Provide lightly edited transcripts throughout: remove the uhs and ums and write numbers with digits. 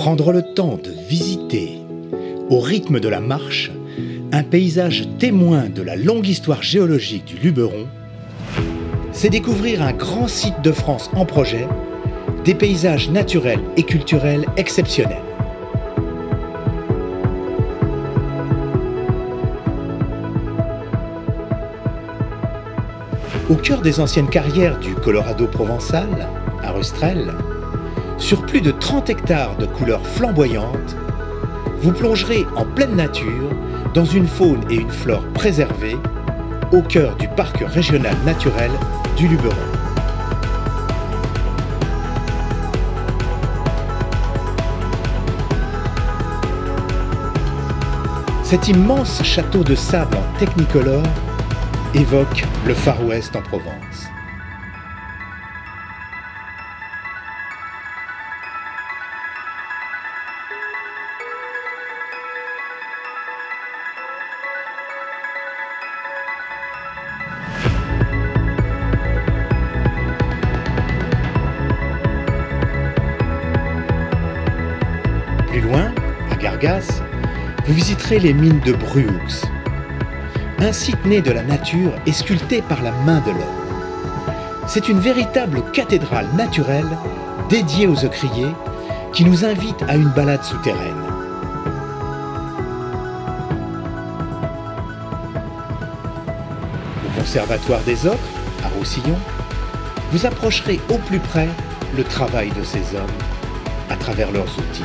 Prendre le temps de visiter, au rythme de la marche, un paysage témoin de la longue histoire géologique du Luberon, c'est découvrir un grand site de France en projet, des paysages naturels et culturels exceptionnels. Au cœur des anciennes carrières du Colorado provençal, à Rustrel, sur plus de 30 hectares de couleurs flamboyantes, vous plongerez en pleine nature dans une faune et une flore préservées au cœur du parc régional naturel du Luberon. Cet immense château de sable en technicolor évoque le Far West en Provence. Plus loin, à Gargas, vous visiterez les mines de Bruux, un site né de la nature et sculpté par la main de l'homme. C'est une véritable cathédrale naturelle dédiée aux œcriers qui nous invite à une balade souterraine. Au Conservatoire des Ocres, à Roussillon, vous approcherez au plus près le travail de ces hommes à travers leurs outils.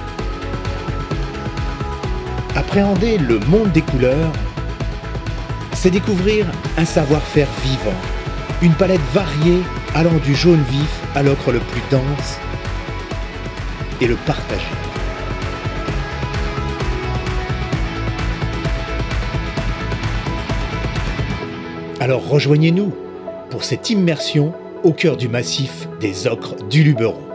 Appréhender le monde des couleurs, c'est découvrir un savoir-faire vivant, une palette variée allant du jaune vif à l'ocre le plus dense, et le partager. Alors rejoignez-nous pour cette immersion au cœur du massif des Ocres du Luberon.